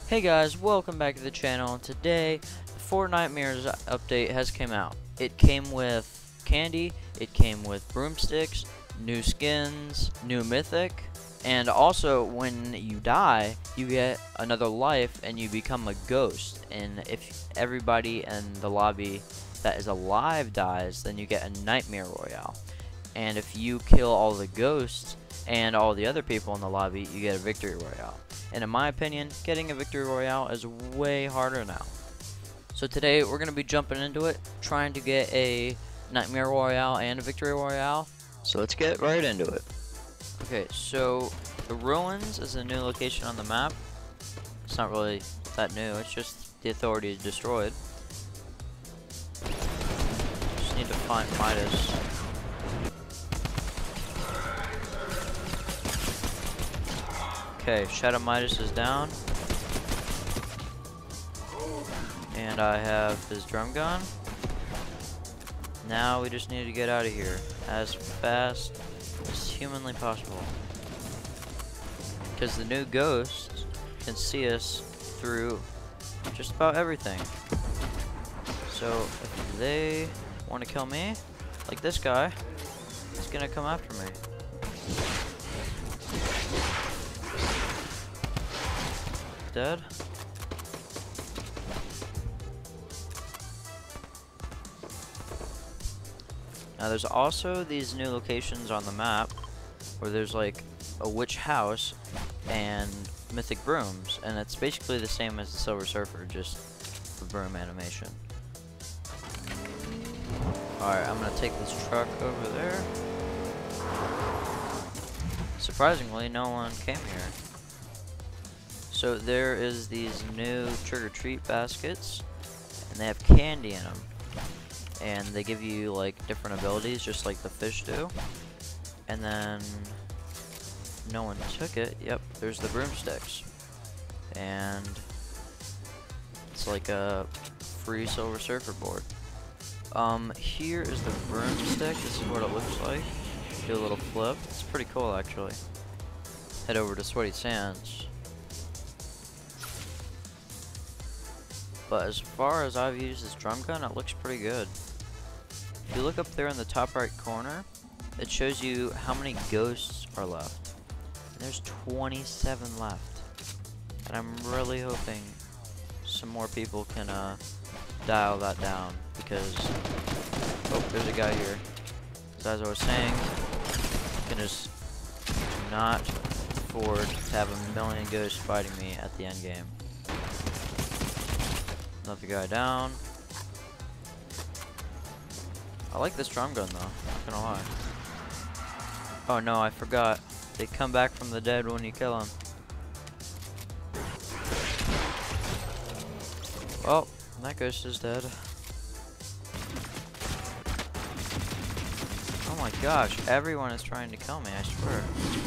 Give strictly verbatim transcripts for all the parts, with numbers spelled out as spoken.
Hey guys, welcome back to the channel, and today the Fortnitemares update has come out. It came with candy, it came with broomsticks, new skins, new mythic, and also when you die, you get another life and you become a ghost. And if everybody in the lobby that is alive dies, then you get a nightmare royale. And if you kill all the ghosts and all the other people in the lobby, you get a victory royale. And in my opinion, getting a victory royale is way harder now. So today we're going to be jumping into it, trying to get a nightmare royale and a victory royale. So let's get right into it. Okay, so the ruins is a new location on the map. It's not really that new, it's just the authority is destroyed. Just need to find Midas. Okay, Shadow Midas is down. And I have his drum gun. Now we just need to get out of here as fast as humanly possible. Because the new ghosts can see us through just about everything. So if they want to kill me, like this guy, he's gonna come after me. Dead. Now there's also these new locations on the map where there's like a witch house and mythic brooms, and it's basically the same as the Silver Surfer, just the broom animation. Alright, I'm gonna take this truck over there. Surprisingly, no one came here. So there is these new trick-or-treat baskets, and they have candy in them, and they give you like different abilities, just like the fish do. And then no one took it. Yep, there's the broomsticks, and it's like a free Silver Surfer board. Um, here is the broomstick. This is what it looks like. Do a little flip. It's pretty cool, actually. Head over to Sweaty Sands. But as far as I've used this drum gun, it looks pretty good. If you look up there in the top right corner, it shows you how many ghosts are left. And there's twenty-seven left. And I'm really hoping some more people can uh, dial that down, because, oh, there's a guy here. So as I was saying, you can just not afford to have a million ghosts fighting me at the end game. Another guy down. I like this drum gun though, not gonna lie. Oh no, I forgot. They come back from the dead when you kill them. Oh, that ghost is dead. Oh my gosh, everyone is trying to kill me, I swear.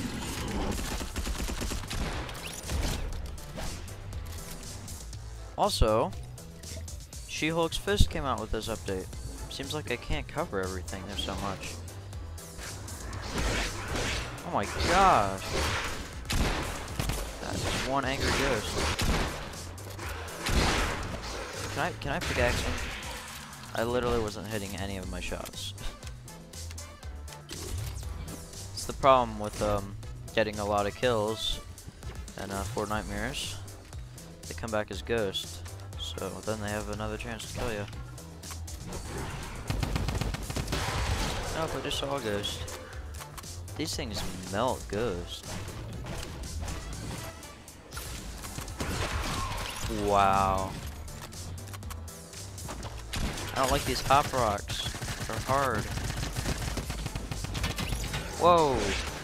Also, She-Hulk's Fist came out with this update. Seems like I can't cover everything, there's so much. Oh my gosh. That's one angry ghost. Can I, can I pickaxe him? I literally wasn't hitting any of my shots. It's the problem with um, getting a lot of kills in uh, Fortnitemares. They come back as ghosts. So then they have another chance to kill you. Nope, I just saw a ghost. These things melt ghost. Wow. I don't like these hop rocks. They're hard. Whoa.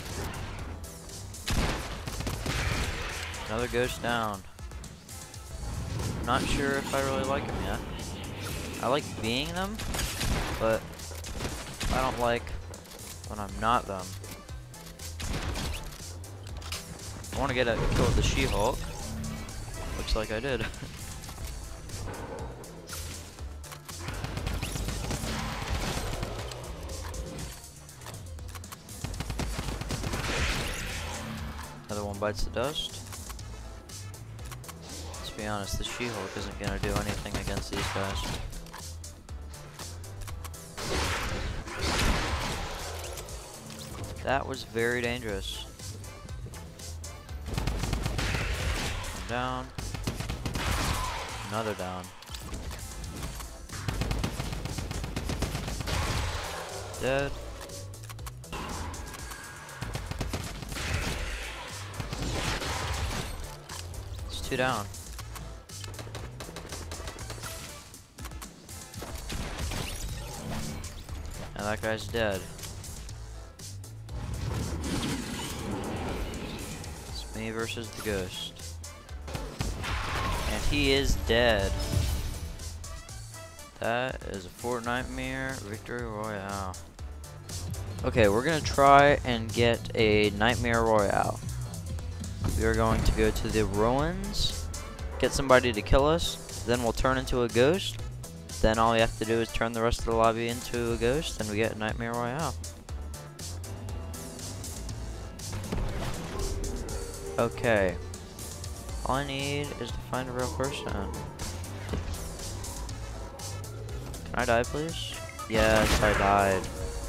Another ghost down. Not sure if I really like them yet. I like being them, but I don't like when I'm not them. I want to get a kill with the She-Hulk. Looks like I did. Another one bites the dust. be honest, the She-Hulk isn't gonna do anything against these guys. That was very dangerous. Down. Another down. Dead. It's two down. And that guy's dead. It's me versus the ghost. And he is dead. That is a Fortnitemares Victory Royale. Okay, we're gonna try and get a Nightmare Royale. We are going to go to the ruins, get somebody to kill us, then we'll turn into a ghost. Then all we have to do is turn the rest of the lobby into a ghost, and we get a Nightmare Royale. Okay. All I need is to find a real person. Can I die, please? Yes, I died.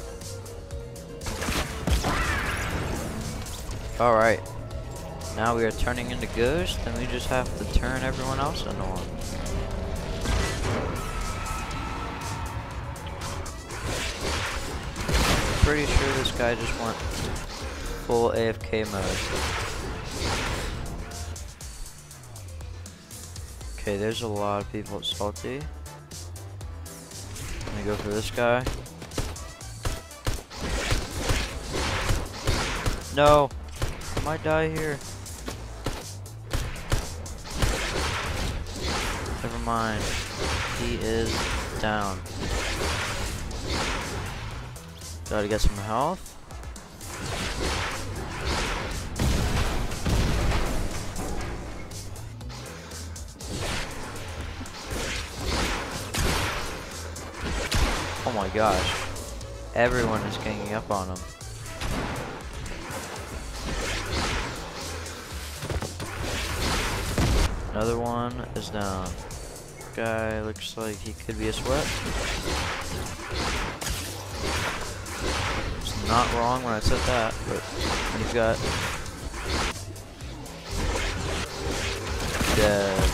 Alright. Now we are turning into ghosts, and we just have to turn everyone else into one. I'm pretty sure this guy just went full A F K mode. Okay, there's a lot of people at Salty. Let me go for this guy. No! I might die here. Never mind. He is down. Gotta get some health. Oh my gosh. Everyone is ganging up on him. Another one is down. Guy looks like he could be a sweat. It's not wrong when I said that, but you've got dead.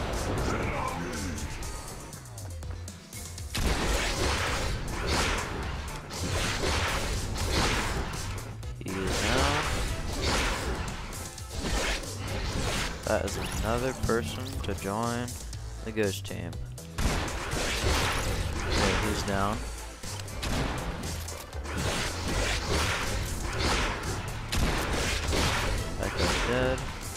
He is down. That is another person to join the ghost team. Okay, he's down. That guy's dead.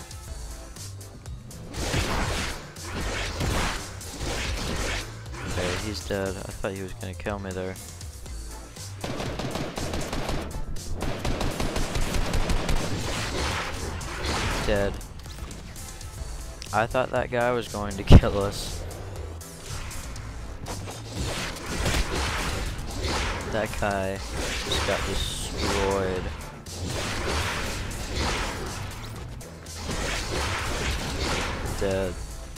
Okay, he's dead. I thought he was gonna kill me there. Dead. I thought that guy was going to kill us. That guy just got destroyed. Dead.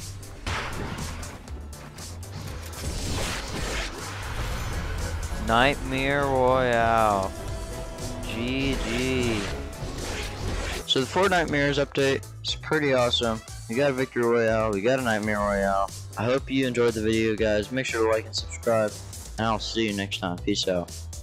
Nightmare Royale. G G. So the Fortnitemares update is pretty awesome. We got a Victory Royale, we got a Nightmare Royale. I hope you enjoyed the video, guys. Make sure to like and subscribe, and I'll see you next time. Peace out.